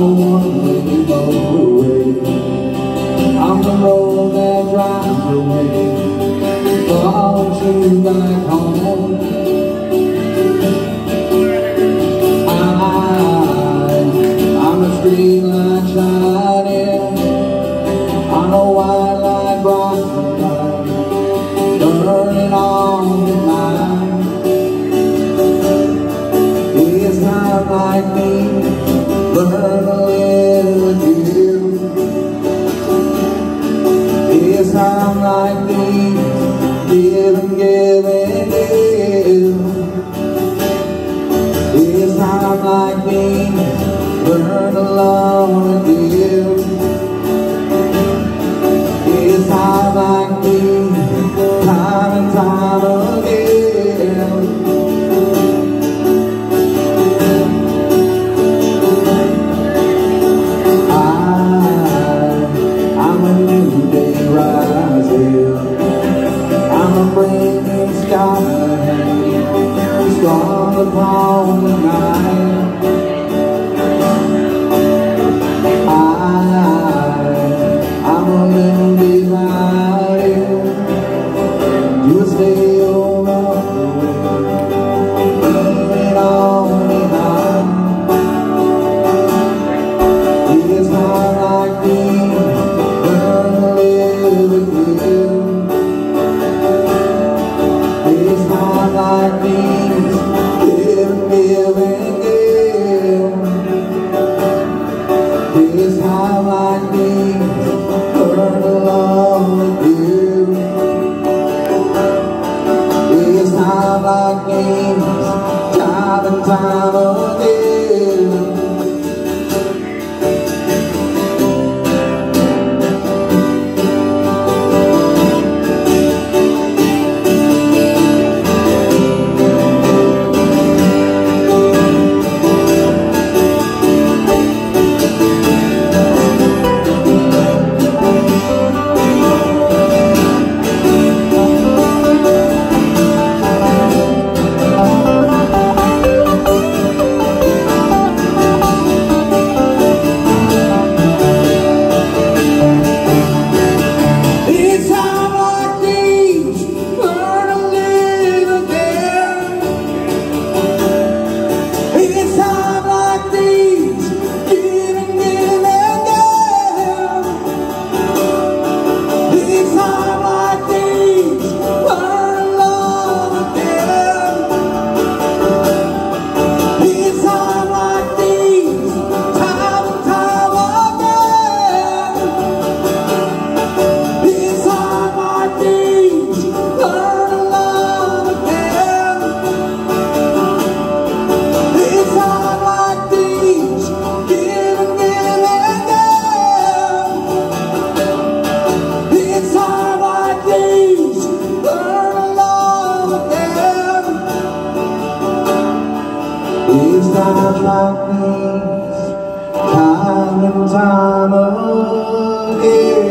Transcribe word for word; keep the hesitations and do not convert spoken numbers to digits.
one way both away. I'm the road that drives away, follows you back home. I, I'm a street light shining on a white light bright light, burning on the night. It's not like me, learn to live with you. It's not like me, give and give and give. It's not like me, learn to love with you. It's not like me, time and time again. I, I'm a new day rising. I'm a brand new sky, strong upon the night. Like these, give and give and give. It's not like these, learn to love with you. It's not like these, time and time again. It's not like these, time and time again.